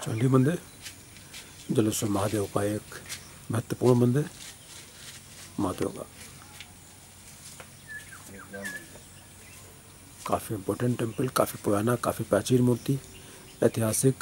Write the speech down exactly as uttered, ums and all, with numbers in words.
चंडी मंदिर जलेश्वर महादेव का एक महत्वपूर्ण मंदिर महादेव का काफ़ी इम्पोर्टेंट टेम्पल, काफ़ी पुराना, काफ़ी प्राचीन मूर्ति, ऐतिहासिक।